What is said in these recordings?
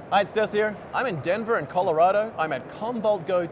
Hi, it's Des here. I'm in Denver in Colorado. I'm at Commvault GO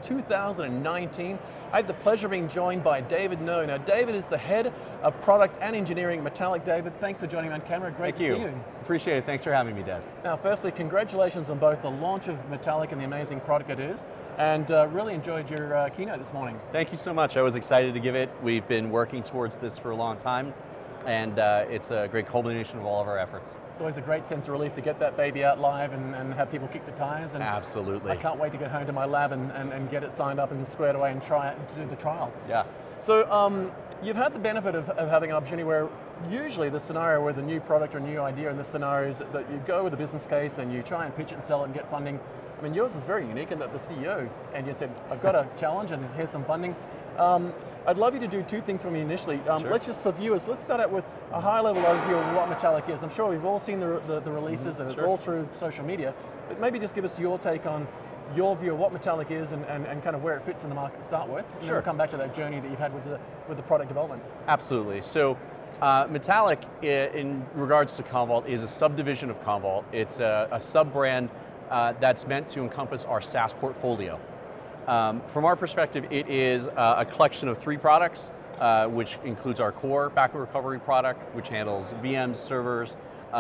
2019. I had the pleasure of being joined by David Ngo. Now, David is the head of product and engineering at Metallic. David, thanks for joining me on camera. Great to see you. Appreciate it. Thanks for having me, Des. Now, firstly, congratulations on both the launch of Metallic and the amazing product it is, and really enjoyed your keynote this morning. Thank you so much. I was excited to give it. We've been working towards this for a long time, and it's a great culmination of all of our efforts. It's always a great sense of relief to get that baby out live and have people kick the tires. And absolutely. I can't wait to get home to my lab and get it signed up and squared away and try it and to do the trial. Yeah. So you've had the benefit of having an opportunity where usually the scenario with a new product or a new idea in this scenario is that you go with a business case and you try and pitch it and sell it and get funding. I mean, yours is very unique in that the CEO and you said, I've got a challenge and here's some funding. I'd love you to do two things for me initially. Sure. Let's just, for viewers, let's start out with a high-level overview of what Metallic is. I'm sure we've all seen the releases and it's all through social media, but maybe just give us your take on your view of what Metallic is and kind of where it fits in the market to start with. And then we'll come back to that journey that you've had with the product development. Absolutely. So Metallic, in regards to Commvault, is a subdivision of Commvault. It's a sub-brand that's meant to encompass our SaaS portfolio. From our perspective, it is a collection of 3 products, which includes our core backup recovery product, which handles VMs, servers,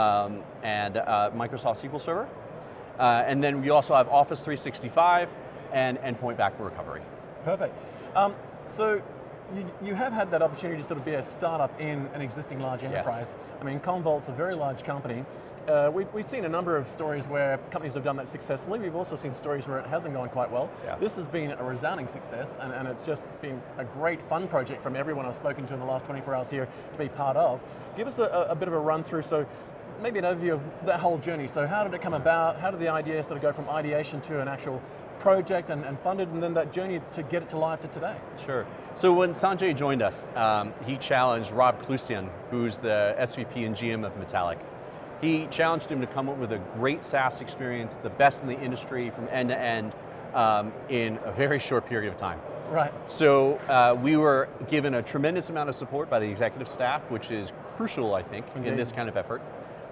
and Microsoft SQL Server. And then we also have Office 365 and endpoint backup recovery. Perfect. So you have had that opportunity to sort of be a startup in an existing large enterprise. Yes. I mean, Commvault's a very large company. We've seen a number of stories where companies have done that successfully. We've also seen stories where it hasn't gone quite well. Yeah. This has been a resounding success, and it's just been a great fun project from everyone I've spoken to in the last 24 hours here to be part of. Give us a bit of a run through, so maybe an overview of that whole journey. So how did it come about? How did the idea sort of go from ideation to an actual project and funded, and then that journey to get it to live to today? Sure. So when Sanjay joined us, he challenged Rob Klustian, who's the SVP and GM of Metallic. He challenged him to come up with a great SaaS experience, the best in the industry from end to end, in a very short period of time. Right. So we were given a tremendous amount of support by the executive staff, which is crucial, I think, in this kind of effort.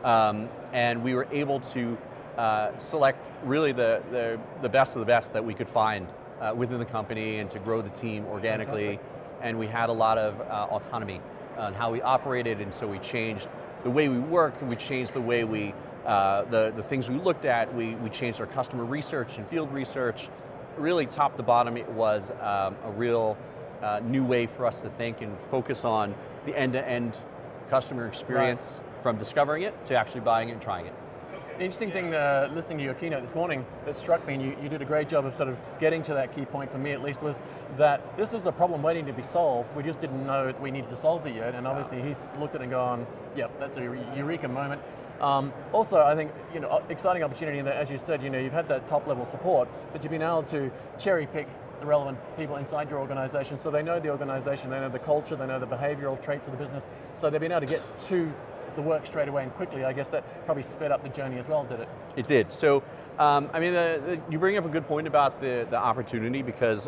And we were able to select really the best of the best that we could find within the company and to grow the team organically. Fantastic. And we had a lot of autonomy on how we operated, and so we changed the way we worked, and we changed the way we, the things we looked at. We changed our customer research and field research. Really top to bottom, it was a real new way for us to think and focus on the end-to-end customer experience, from discovering it to actually buying it and trying it. The interesting thing, listening to your keynote this morning, that struck me, and you did a great job of sort of getting to that key point for me at least, was that this was a problem waiting to be solved. We just didn't know that we needed to solve it yet, and obviously he's looked at it and gone, yep, that's a eureka moment. Also, I think, exciting opportunity in that, as you said, you've had that top level support, but you've been able to cherry pick the relevant people inside your organization, so they know the organization, they know the culture, they know the behavioral traits of the business, so they've been able to get to the work straight away and quickly. I guess that probably sped up the journey as well, did it? It did. So, I mean, you bring up a good point about the opportunity, because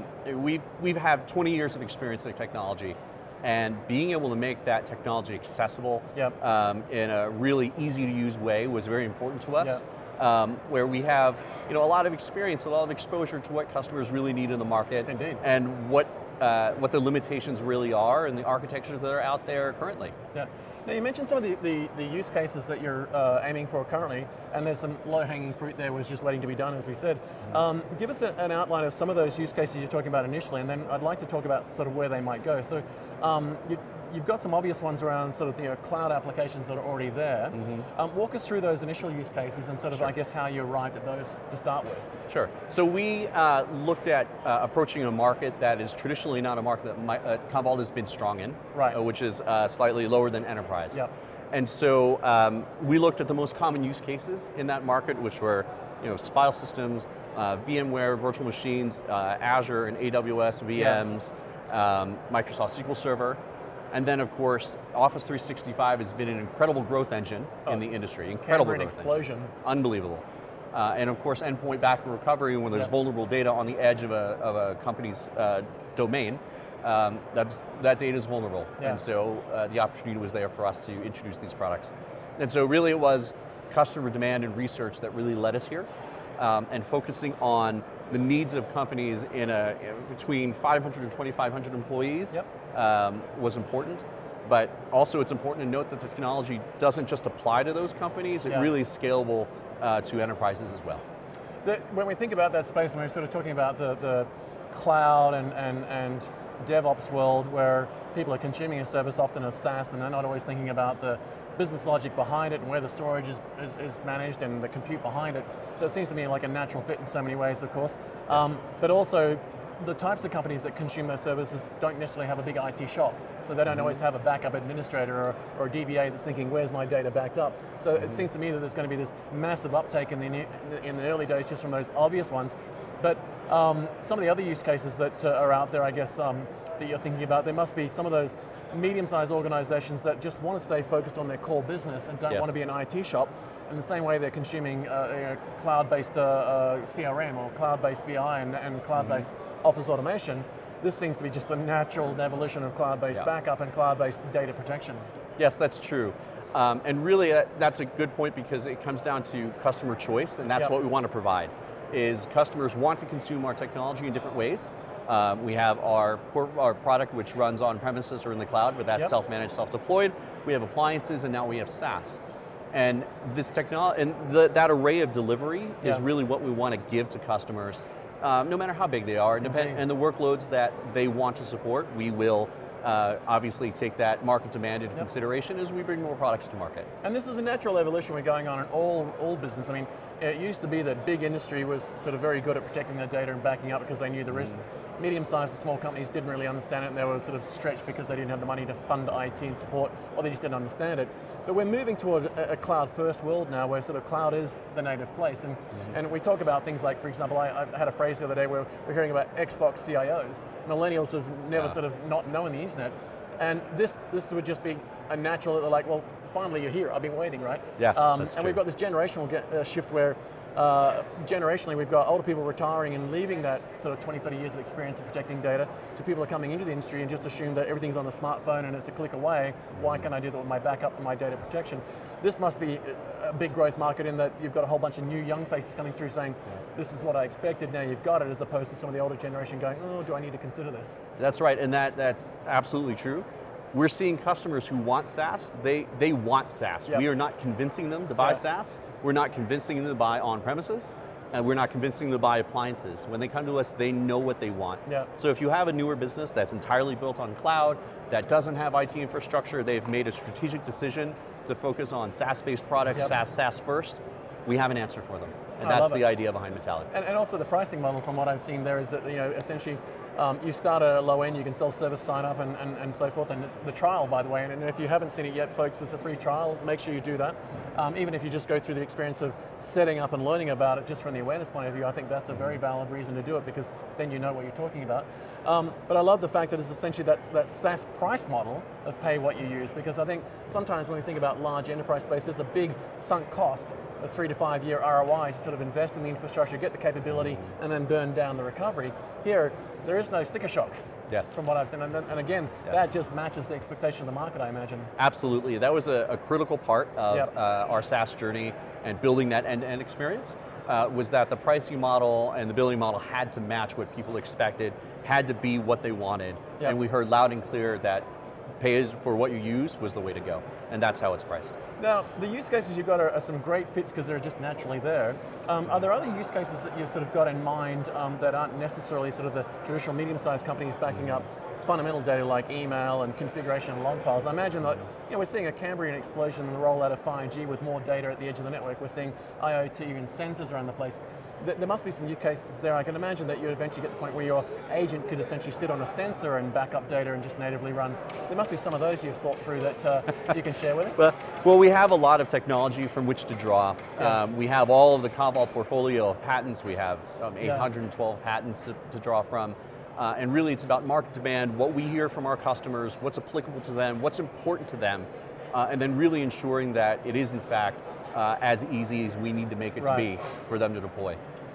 we've had 20 years of experience in technology, and being able to make that technology accessible in a really easy to use way was very important to us. Where we have a lot of experience, a lot of exposure to what customers really need in the market. Indeed. And what the limitations really are and the architectures that are out there currently. Yeah. Now you mentioned some of the use cases that you're aiming for currently, and there's some low-hanging fruit there was just waiting to be done, as we said. Give us an outline of some of those use cases you're talking about initially, and then I'd like to talk about sort of where they might go. So you've got some obvious ones around sort of cloud applications that are already there. Walk us through those initial use cases and sort of, I guess, how you arrived at those to start with. Sure. So we looked at approaching a market that is traditionally not a market that Commvault has been strong in, which is slightly lower than enterprise. Yep. And so we looked at the most common use cases in that market, which were file systems, VMware, virtual machines, Azure and AWS VMs, Microsoft SQL Server. And then, of course, Office 365 has been an incredible growth engine in the industry. Incredible growth explosion. Engine. Unbelievable. And of course, endpoint backup recovery, when there's vulnerable data on the edge of a company's domain, that data is vulnerable. And so the opportunity was there for us to introduce these products. And so really it was customer demand and research that really led us here, and focusing on the needs of companies between 500 and 2,500 employees was important. But also it's important to note that the technology doesn't just apply to those companies, it really is scalable to enterprises as well. When we think about that space, and we're sort of talking about the cloud and DevOps world where people are consuming a service often as SaaS and they're not always thinking about the business logic behind it and where the storage is managed and the compute behind it. So it seems to me like a natural fit in so many ways, of course. But also, the types of companies that consume those services don't necessarily have a big IT shop. So they don't always have a backup administrator or a DBA that's thinking, where's my data backed up? So it seems to me that there's going to be this massive uptake in the early days just from those obvious ones. But some of the other use cases that are out there, I guess, that you're thinking about, there must be some of those medium-sized organizations that just want to stay focused on their core business and don't want to be an IT shop. In the same way they're consuming cloud-based CRM or cloud-based BI and cloud-based office automation, this seems to be just a natural evolution of cloud-based backup and cloud-based data protection. Yes, that's true. And really that's a good point because it comes down to customer choice, and that's what we want to provide, is customers want to consume our technology in different ways. We have our product which runs on premises or in the cloud, but that's self-managed, self-deployed. We have appliances, and now we have SaaS. And this technology and that array of delivery is really what we want to give to customers, no matter how big they are, and the workloads that they want to support. We will obviously take that market demand into consideration as we bring more products to market. And this is a natural evolution we're going on in all business. I mean, it used to be that big industry was sort of very good at protecting their data and backing up because they knew the risk. Medium-sized and small companies didn't really understand it, and they were sort of stretched because they didn't have the money to fund IT and support, or they just didn't understand it. But we're moving towards a cloud-first world now, where sort of cloud is the native place. And we talk about things like, for example, I had a phrase the other day where we're hearing about Xbox CIOs. Millennials have never sort of not known the internet. And this would just be a natural, they're like, well, finally you're here, I've been waiting, right? Yes, that's and true. we've got this generational shift where generationally we've got older people retiring and leaving that sort of 20, 30 years of experience of protecting data to people who are coming into the industry and just assume that everything's on the smartphone and it's a click away. Why can't I do that with my backup and my data protection? This must be a big growth market in that you've got a whole bunch of new young faces coming through saying, this is what I expected, now you've got it, as opposed to some of the older generation going, oh, do I need to consider this? That's right, and that's absolutely true. We're seeing customers who want SaaS, they want SaaS. We are not convincing them to buy SaaS, we're not convincing them to buy on-premises, and we're not convincing them to buy appliances. When they come to us, they know what they want. So if you have a newer business that's entirely built on cloud, that doesn't have IT infrastructure, they've made a strategic decision to focus on SaaS-based products, SaaS first, we have an answer for them. And that's the idea behind Metallic. And also the pricing model from what I've seen there is that, essentially you start at a low end, you can self-service sign up and so forth, and the trial, by the way, and if you haven't seen it yet, folks, it's a free trial, make sure you do that. Even if you just go through the experience of setting up and learning about it just from the awareness point of view, I think that's a very valid reason to do it because then you know what you're talking about. But I love the fact that it's essentially that SaaS price model of pay what you use, because I think sometimes when we think about large enterprise space, there's a big sunk cost, a 3 to 5 year ROI to sort of invest in the infrastructure, get the capability, and then burn down the recovery. Here, there is no sticker shock. From what I've done, and again, that just matches the expectation of the market, I imagine. Absolutely, that was a critical part of our SaaS journey and building that end-to-end experience, was that the pricing model and the billing model had to match what people expected, had to be what they wanted, and we heard loud and clear that pay for what you use was the way to go, and that's how it's priced. Now, the use cases you've got are some great fits because they're just naturally there. Are there other use cases that you've sort of got in mind that aren't necessarily sort of the traditional medium-sized companies backing up fundamental data like email and configuration and log files? I imagine that we're seeing a Cambrian explosion in the rollout of 5G with more data at the edge of the network. We're seeing IoT and sensors around the place. There must be some use cases there. I can imagine that you eventually get to the point where your agent could essentially sit on a sensor and back up data and just natively run. There must be some of those you've thought through that you can share with us. Well, we have a lot of technology from which to draw. We have all of the Commvault portfolio of patents. We have some 812 patents to draw from. And really it's about market demand, what we hear from our customers, what's applicable to them, what's important to them, and then really ensuring that it is in fact as easy as we need to make it to be for them to deploy.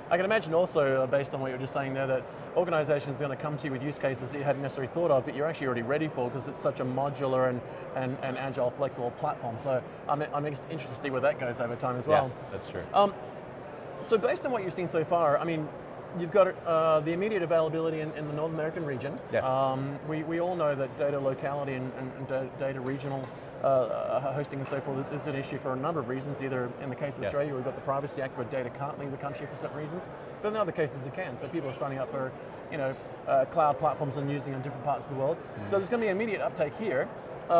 I can imagine also, based on what you were just saying there, that organizations are going to come to you with use cases that you hadn't necessarily thought of, but you're actually already ready for because it's such a modular and agile, flexible platform. So I'm interested to see where that goes over time as well. Yes, that's true. So based on what you've seen so far, I mean, you've got the immediate availability in the North American region. Yes. We all know that data locality and data regional hosting and so forth is an issue for a number of reasons. Either in the case of Australia, we've got the Privacy Act where data can't leave the country for certain reasons, but in other cases it can. So people are signing up for cloud platforms and using in different parts of the world. So there's going to be immediate uptake here.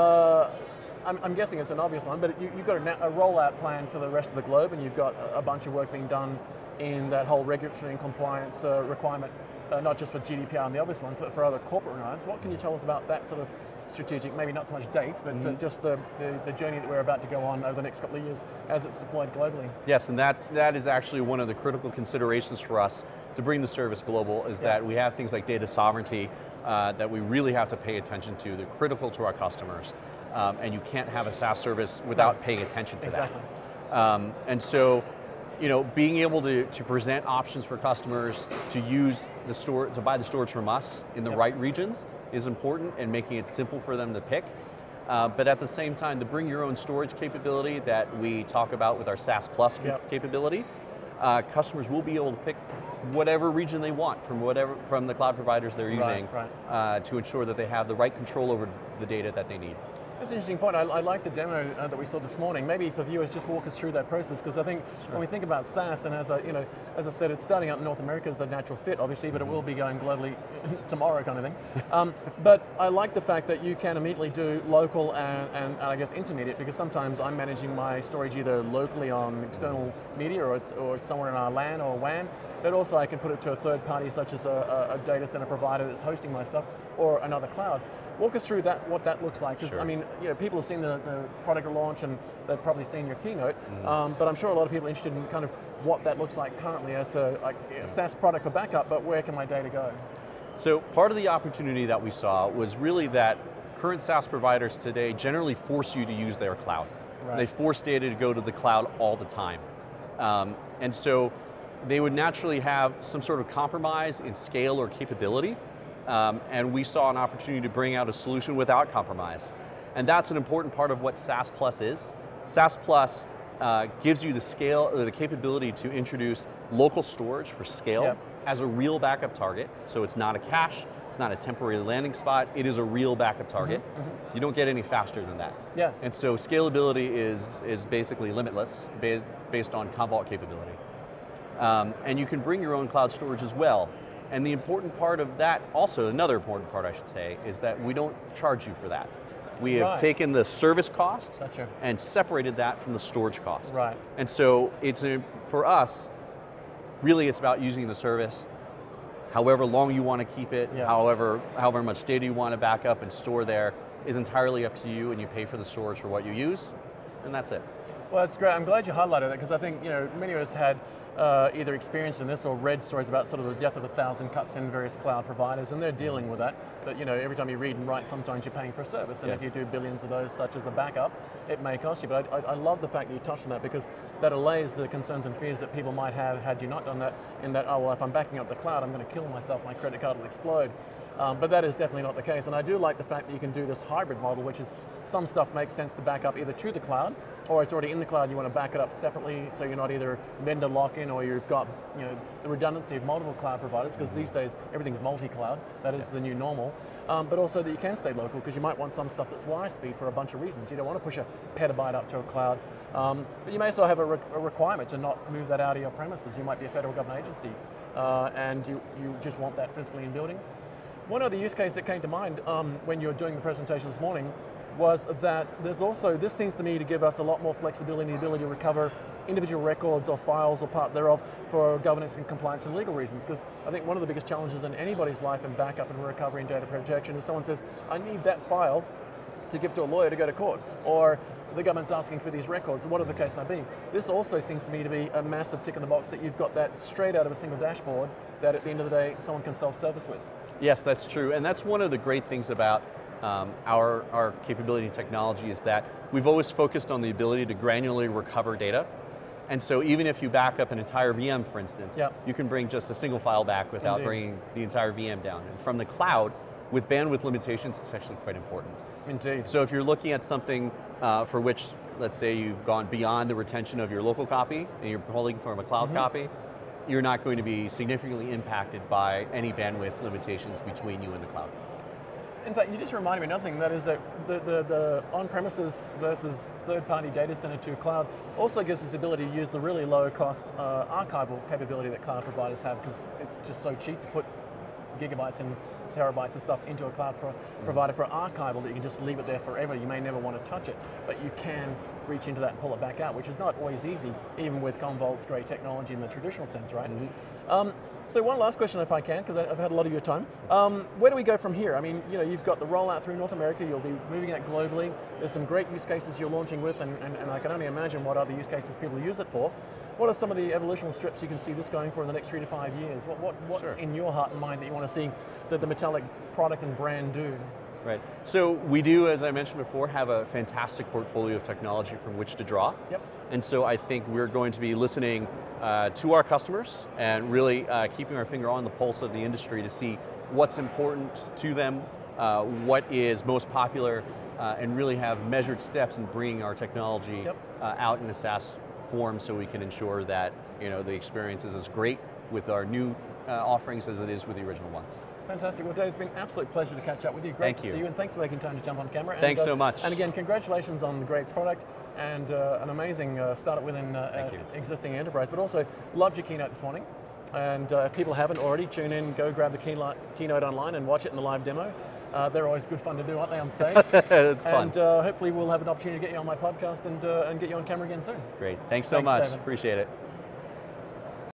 I'm guessing it's an obvious one, but you've got a rollout plan for the rest of the globe, and you've got a bunch of work being done in that whole regulatory and compliance requirement, not just for GDPR and the obvious ones, but for other corporate requirements. What can you tell us about that sort of strategic, maybe not so much dates, but just the journey that we're about to go on over the next couple of years as it's deployed globally? Yes, and that is actually one of the critical considerations for us to bring the service global, is that we have things like data sovereignty that we really have to pay attention to. They're critical to our customers. And you can't have a SaaS service without paying attention to that. And so, being able to present options for customers to use to buy the storage from us in the right regions is important, and making it simple for them to pick. But at the same time, the bring your own storage capability that we talk about with our SaaS Plus capability, customers will be able to pick whatever region they want from the cloud providers they're using to ensure that they have the right control over the data that they need. That's an interesting point. I like the demo that we saw this morning. Maybe for viewers, just walk us through that process, because I think when we think about SaaS, and as I said, it's starting out in North America as the natural fit, obviously, but it will be going globally tomorrow, kind of thing. But I like the fact that you can immediately do local and I guess intermediate, because sometimes I'm managing my storage either locally on external media or it's somewhere in our LAN or WAN, but also I can put it to a third party, such as a data center provider that's hosting my stuff, or another cloud. Walk us through what that looks like, because I mean, people have seen the product launch and they've probably seen your keynote, but I'm sure a lot of people are interested in kind of what that looks like currently as to a SaaS product for backup, but where can my data go? So part of the opportunity that we saw was really that current SaaS providers today generally force you to use their cloud. They force data to go to the cloud all the time. And so they would naturally have some sort of compromise in scale or capability. And we saw an opportunity to bring out a solution without compromise. And that's an important part of what SaaS Plus is. SaaS Plus gives you the scale, or the capability to introduce local storage for scale as a real backup target. So it's not a cache, it's not a temporary landing spot, it is a real backup target. You don't get any faster than that. And so scalability is basically limitless based on Commvault capability. And you can bring your own cloud storage as well. And the important part of that, also another important part I should say, is that we don't charge you for that. We have taken the service cost and separated that from the storage cost. And so it's for us, really it's about using the service, however long you want to keep it, however much data you want to back up and store there is entirely up to you, and you pay for the storage for what you use, and that's it. Well, that's great. I'm glad you highlighted that, because I think many of us had either experienced in this or read stories about sort of the death of 1,000 cuts in various cloud providers, and they're dealing with that. But every time you read and write, sometimes you're paying for a service, and if you do billions of those, such as a backup, it may cost you. But I love the fact that you touched on that, because that allays the concerns and fears that people might have had you not done that, in that, oh, well, if I'm backing up the cloud, I'm going to kill myself, my credit card will explode. But that is definitely not the case, and I do like the fact that you can do this hybrid model, which is some stuff makes sense to back up either to the cloud, or it's already in the cloud, you want to back it up separately, so you're not either vendor lock-in, or you've got the redundancy of multiple cloud providers, because these days everything's multi-cloud, that is the new normal, but also that you can stay local, because you might want some stuff that's wire speed for a bunch of reasons. You don't want to push a petabyte up to a cloud, but you may also have a requirement to not move that out of your premises. You might be a federal government agency, and you just want that physically in building. One other use case that came to mind when you were doing the presentation this morning was that there's also, this seems to me to give us a lot more flexibility and the ability to recover individual records or files or part thereof for governance and compliance and legal reasons, because I think one of the biggest challenges in anybody's life in backup and recovery and data protection is someone says, I need that file to give to a lawyer to go to court, or the government's asking for these records, whatever the case may be. This also seems to me to be a massive tick in the box, that you've got that straight out of a single dashboard that at the end of the day someone can self-service with. Yes, that's true, and that's one of the great things about our capability and technology, is that we've always focused on the ability to granularly recover data, And so even if you back up an entire VM, for instance, you can bring just a single file back without bringing the entire VM down. And from the cloud, with bandwidth limitations, it's actually quite important. Indeed. So if you're looking at something for which, let's say you've gone beyond the retention of your local copy, and you're pulling from a cloud copy, you're not going to be significantly impacted by any bandwidth limitations between you and the cloud. In fact, you just reminded me of another thing, that is that the on-premises versus third-party data center to cloud also gives us the ability to use the really low-cost archival capability that cloud providers have, because it's just so cheap to put gigabytes and terabytes of stuff into a cloud provider for archival that you can just leave it there forever. You may never want to touch it, but you can reach into that and pull it back out, which is not always easy, even with Commvault's great technology in the traditional sense, right? So one last question, if I can, because I've had a lot of your time. Where do we go from here? I mean, you've got the rollout through North America, you'll be moving it globally. There's some great use cases you're launching with, and I can only imagine what other use cases people use it for. What are some of the evolutional strips you can see this going for in the next 3 to 5 years? What's in your heart and mind that you want to see that the Metallic product and brand do? Right, so we do, as I mentioned before, have a fantastic portfolio of technology from which to draw. And so I think we're going to be listening to our customers and really keeping our finger on the pulse of the industry to see what's important to them, what is most popular, and really have measured steps in bringing our technology out in a SaaS form so we can ensure that the experience is as great with our new offerings as it is with the original ones. Fantastic. Well, Dave, it's been an absolute pleasure to catch up with you. Great to see you, and thanks for making time to jump on camera. Thanks so much. And again, congratulations on the great product and an amazing startup within existing enterprise, but also loved your keynote this morning. And if people haven't already, tune in, go grab the keynote online and watch it in the live demo. They're always good fun to do, aren't they, on stage? It's fun. And hopefully we'll have an opportunity to get you on my podcast and get you on camera again soon. Great. Thanks so much. David. Appreciate it.